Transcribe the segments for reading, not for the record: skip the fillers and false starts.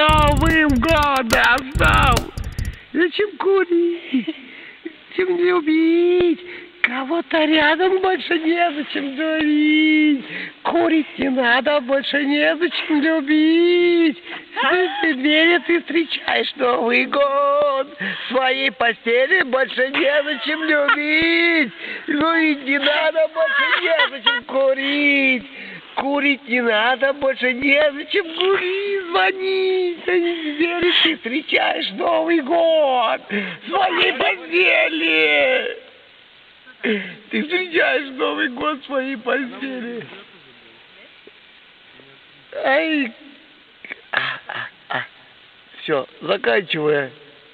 Новым годом! Зачем курить? Зачем любить? Кого-то рядом больше незачем дурить. Курить не надо, больше незачем любить. В преддверии ты встречаешь Новый год. В своей постели больше незачем любить. Любить не надо, больше незачем курить. Курить не надо, больше незачем курить, звонить. В преддверии ты встречаешь Новый год. В своей постели. Ты встречаешь Новый год в своей постели. Ай. Все, заканчиваю.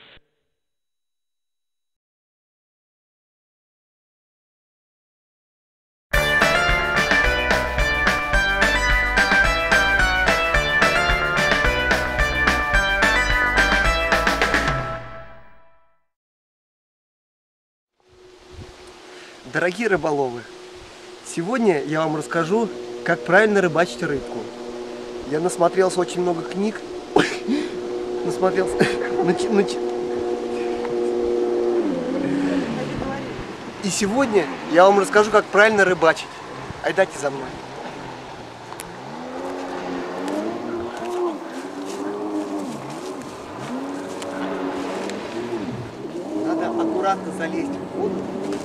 Дорогие рыболовы, сегодня я вам расскажу, как правильно рыбачить рыбку. Я насмотрелся очень много книг, насмотрелся, и сегодня я вам расскажу, как правильно рыбачить. Айдайте за мной. Надо аккуратно залезть в воду.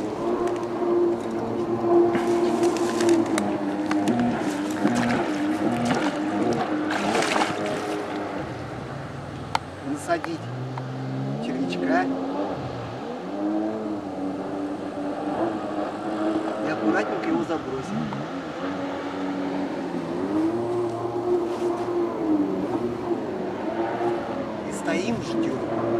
Насадить червячка и аккуратненько его забросить. И стоим, ждем.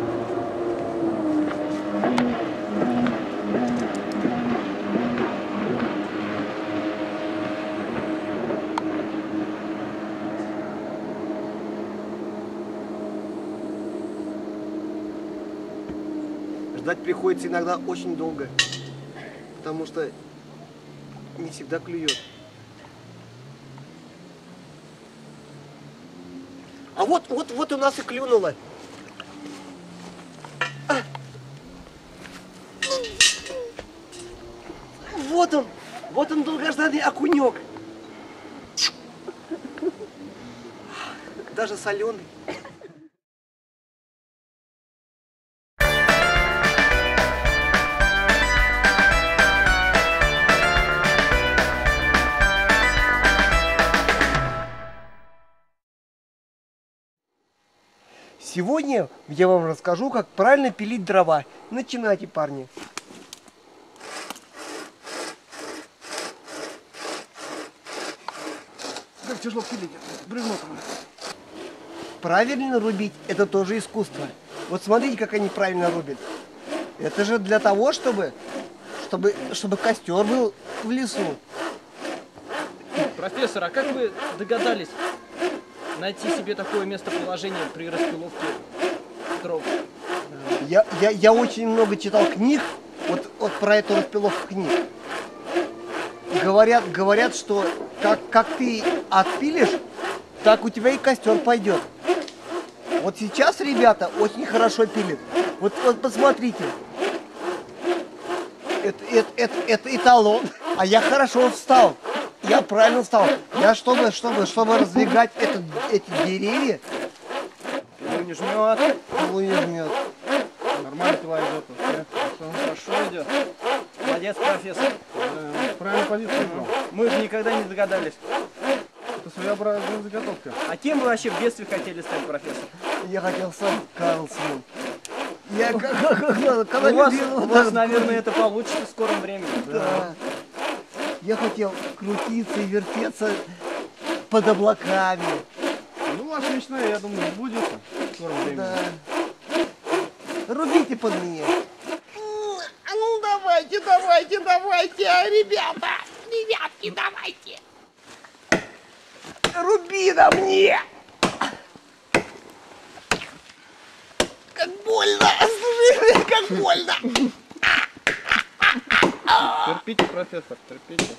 Ждать приходится иногда очень долго, потому что не всегда клюет. А вот у нас и клюнуло. Вот он долгожданный окунек. Даже соленый. Сегодня я вам расскажу, как правильно пилить дрова. Начинайте, парни. Как тяжело пилить, бревно там. Правильно рубить – это тоже искусство. Вот смотрите, как они правильно рубят. Это же для того, чтобы костер был в лесу. Профессор, а как вы догадались найти себе такое местоположение при распиловке дров? Я очень много читал книг, вот про эту распиловку книг. Говорят, что как ты отпилишь, так у тебя и костер пойдет. Вот сейчас ребята очень хорошо пилят. Вот посмотрите. Это эталон. А я хорошо встал. Я правильно встал. Я чтобы раздвигать эти деревья. Пилу не жмет. Пилу не жмет. Нормально пила идет. Хорошо идет. Молодец, профессор. Правильную позицию выбрал. Мы бы никогда не догадались. Это своеобразная заготовка. А кем вы вообще в детстве хотели стать, профессор? Я хотел стать Карлсоном. У вас, наверное, это получится в скором времени. Да. Я хотел крутиться и вертеться под облаками. Ну, отлично, я думаю, сбудется в скором времени. Да. Рубите под меня. Ну давайте, ребятки, давайте. Руби на мне. Как больно, слушай, как больно. Терпите, профессор, терпите.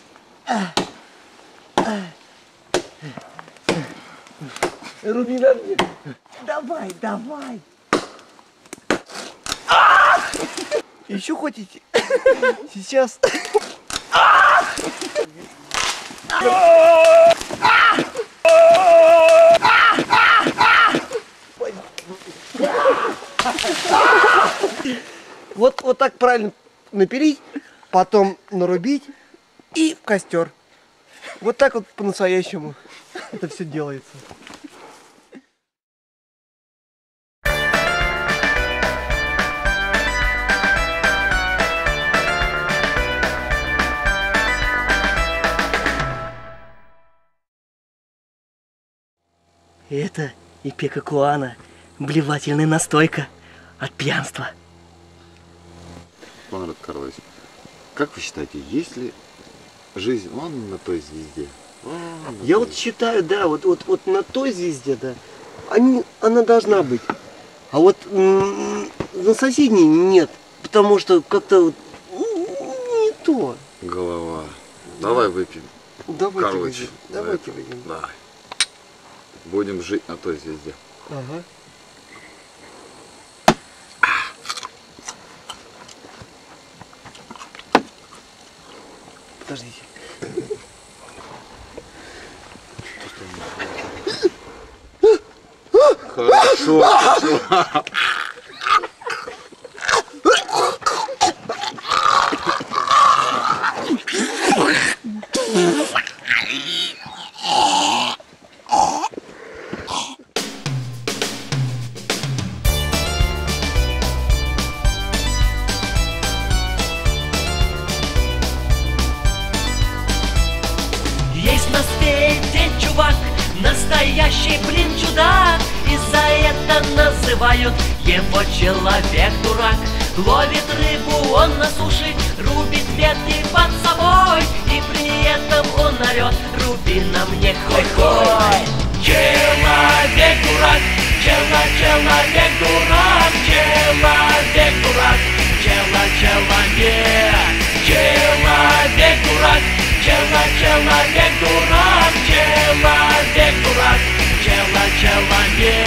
Руби на мне. Давай. давай, давай. Еще хотите? Сейчас. Вот так правильно напилить, потом нарубить и в костер. Вот так вот по-настоящему это все делается. Это ипекакуана, блевательная настойка от пьянства. Конрад Карлович, как вы считаете, есть ли жизнь вон на той звезде? Я вот считаю, да, вот на той звезде, да, она должна быть. А вот на соседней нет, потому что как-то вот, не то. Голова. Давай выпьем. Давайте Карлович, выйдем. за Давайте это. выйдем. Да. Будем жить на той звезде. Ага. Подождите. Хорошо. Есть на свете чувак, настоящий, блин, чудак, и за это называют его человек-дурак. Ловит рыбу он на суше, рубит ветки под собой, и при этом он орет: руби на мне хой-хой. Человек-дурак, человек-дурак, человек-дурак, человек-дурак, человек-дурак, человек-дурак, человек-дурак, человек-дурак.